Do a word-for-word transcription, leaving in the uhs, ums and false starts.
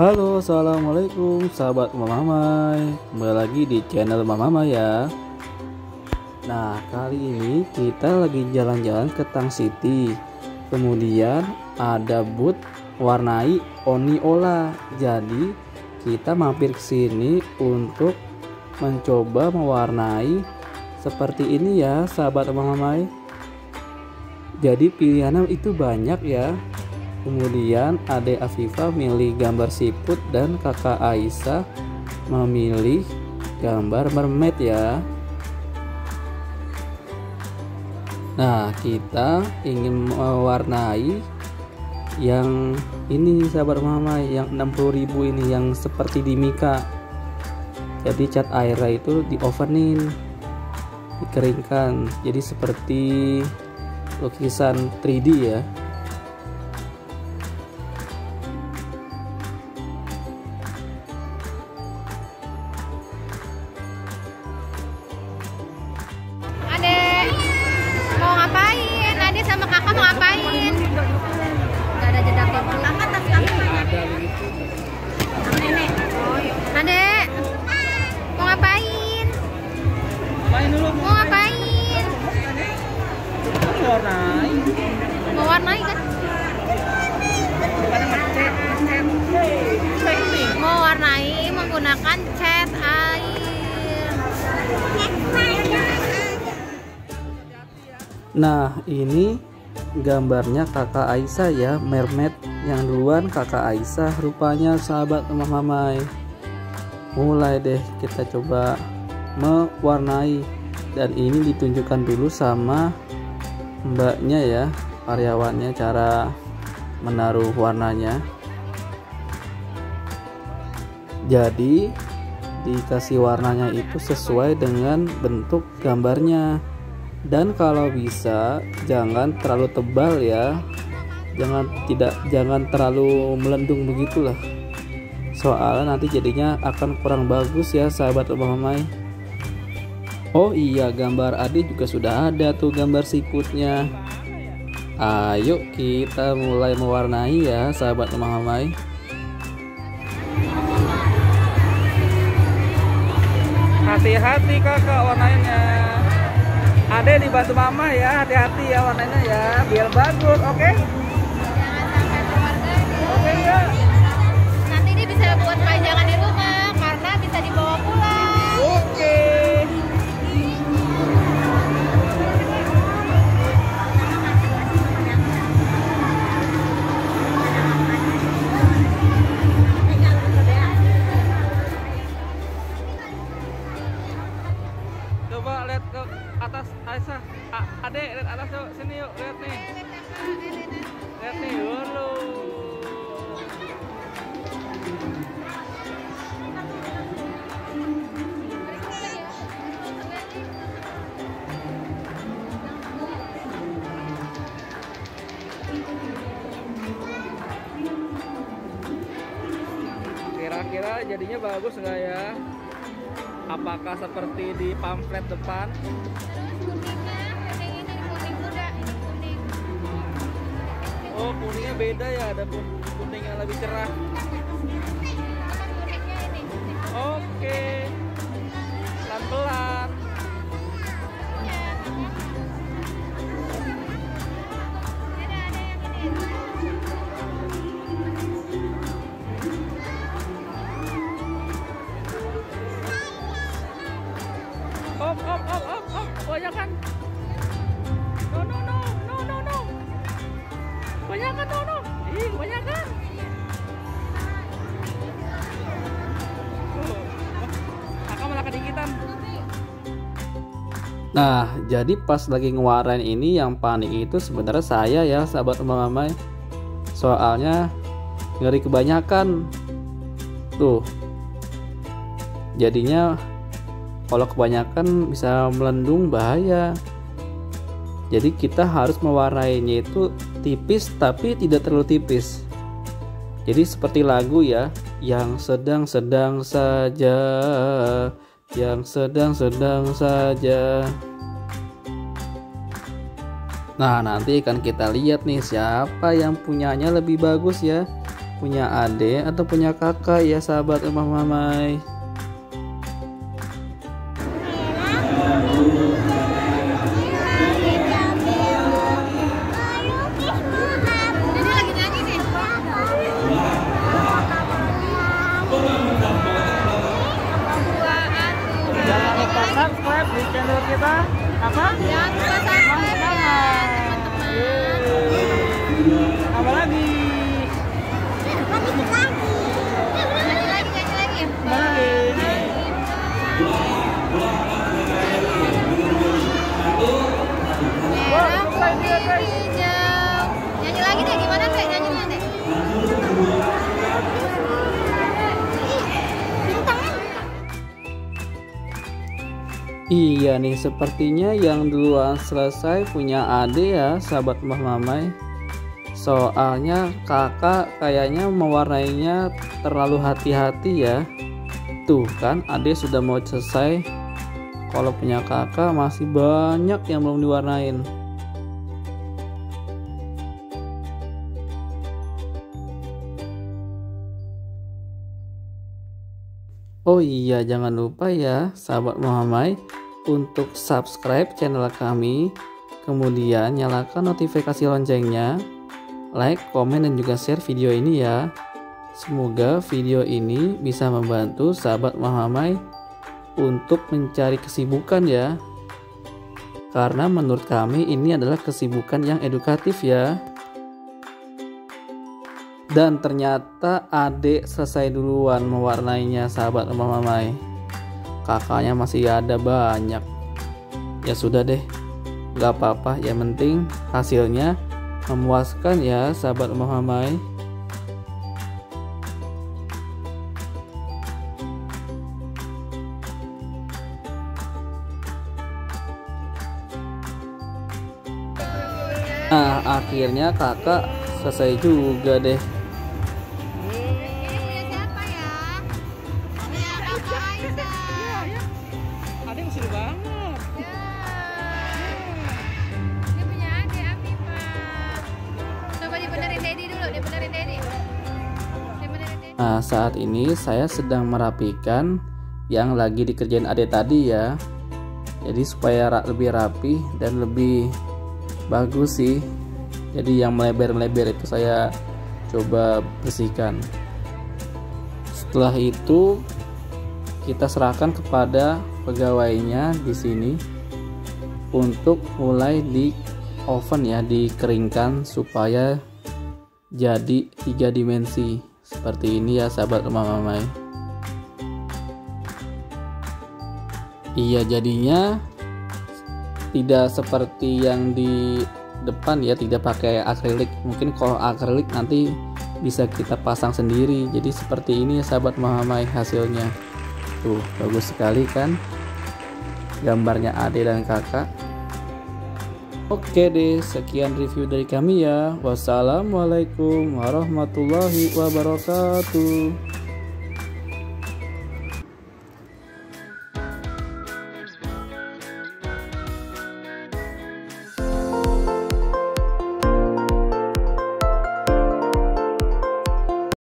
Halo, assalamualaikum sahabat Mamamai. Kembali lagi di channel Mamamai ya. Nah, kali ini kita lagi jalan-jalan ke Tang City. Kemudian ada booth warnai Oniola. Jadi kita mampir ke sini untuk mencoba mewarnai seperti ini ya, sahabat Mamamai. Jadi pilihannya itu banyak ya. Kemudian Ade Afifah milih gambar siput dan kakak Aisyah memilih gambar mermaid ya. Nah, kita ingin mewarnai yang ini sahabat mama, yang enam puluh ribu ini, yang seperti di Mika. Jadi cat airnya itu di ovenin, dikeringkan, jadi seperti lukisan tiga D ya. Ngapain? Ade sama kakak mau ngapain? Gak ada jeda waktu. Kakak tas kamu mana? Nenek. Ade mau ngapain? Main dulu. Mau ngapain? Mau warnai. Mau warnai kan? Mau warnai menggunakan cat air. Nah, ini gambarnya kakak Aisyah ya, mermaid yang duluan kakak Aisyah rupanya sahabat Mamamai. Mulai deh kita coba mewarnai, dan ini ditunjukkan dulu sama mbaknya ya, karyawannya, cara menaruh warnanya. Jadi dikasih warnanya itu sesuai dengan bentuk gambarnya. Dan kalau bisa jangan terlalu tebal ya, jangan tidak jangan terlalu melendung begitulah, soalnya nanti jadinya akan kurang bagus ya sahabat Mamamai. Oh iya, gambar Ade juga sudah ada tuh gambar siputnya. Ayo kita mulai mewarnai ya sahabat Mamamai. Hati-hati kakak warnanya. Ade dibantu mama ya, hati-hati ya warnanya ya, biar bagus, oke? Okay? Jangan sampai keluarga deh. Oke okay, ya. Nanti dia bisa buat pajangan di rumah karena bisa dibawa pulang. Oke. Okay. Coba lihat ke atas Aisyah. Ade lihat atas yuk, sini yuk, lihat nih. Lihat nih dulu. Kira-kira jadinya bagus nggak ya? Apakah seperti di pamflet depan? Kuningnya, kuning ini kuning muda, ini kuning. Oh, kuningnya beda ya, ada kuning yang lebih cerah. Kuningnya ini. Oke, pelan-pelan. Op, op, op, op, op, banyakan. No, no, no, no, no, no. Banyakan, no, no. Ih, banyakan. Oh, kakak malah kedikitan. Nah, jadi pas lagi ngewarnain ini yang panik itu sebenarnya saya ya, sahabat Mamamai. Soalnya ngeri kebanyakan. Tuh. Jadinya kalau kebanyakan bisa melendung, bahaya. Jadi kita harus mewarnainya itu tipis tapi tidak terlalu tipis. Jadi seperti lagu ya, yang sedang-sedang saja, yang sedang-sedang saja. Nah, nanti akan kita lihat nih siapa yang punyanya lebih bagus ya. punya adik atau punya kakak ya sahabat rumah mamai? Jangan lupa subscribe di channel kita. Apa? Jangan lupa subscribe ya teman-teman. Apa lagi? Nyanyi lagi, nyanyi lagi. Apa lagi? Merah putih hijau. Nyanyi lagi deh, gimana deh? Nyanyinya deh. Iya nih, sepertinya yang duluan selesai punya adik ya sahabat rumah mamai. Soalnya kakak kayaknya mewarnainya terlalu hati-hati ya. Tuh kan adik sudah mau selesai. Kalau punya kakak masih banyak yang belum diwarnain. Oh iya, jangan lupa ya sahabat mamai untuk subscribe channel kami, kemudian nyalakan notifikasi loncengnya, like, komen, dan juga share video ini ya. Semoga video ini bisa membantu sahabat mamai untuk mencari kesibukan ya, karena menurut kami ini adalah kesibukan yang edukatif ya. Dan ternyata adik selesai duluan mewarnainya sahabat rumah mamai. Kakaknya masih ada banyak. Ya sudah deh, gak apa-apa, yang penting hasilnya memuaskan ya sahabat rumah mamai. Nah akhirnya kakak selesai juga deh. Ini punya siapa ya? Punya kakak Aisyah. Adik seru banget. Ya. Ini punya adik Afifah. Coba dibenerin Dedi dulu, dibenerin Dedi. Dibenerin Dedi. Nah saat ini saya sedang merapikan yang lagi dikerjain adik tadi ya. Jadi supaya ra- lebih rapi dan lebih bagus sih. Jadi yang melebar-melebar itu saya coba bersihkan. Setelah itu kita serahkan kepada pegawainya di sini untuk mulai di oven ya, dikeringkan supaya jadi tiga dimensi seperti ini ya sahabat rumah mamai. Iya, jadinya tidak seperti yang di depan ya, tidak pakai akrilik. Mungkin kalau akrilik nanti bisa kita pasang sendiri. Jadi seperti ini ya sahabat mamai hasilnya. Tuh bagus sekali kan gambarnya adik dan kakak. Oke deh, sekian review dari kami ya. Wassalamualaikum warahmatullahi wabarakatuh.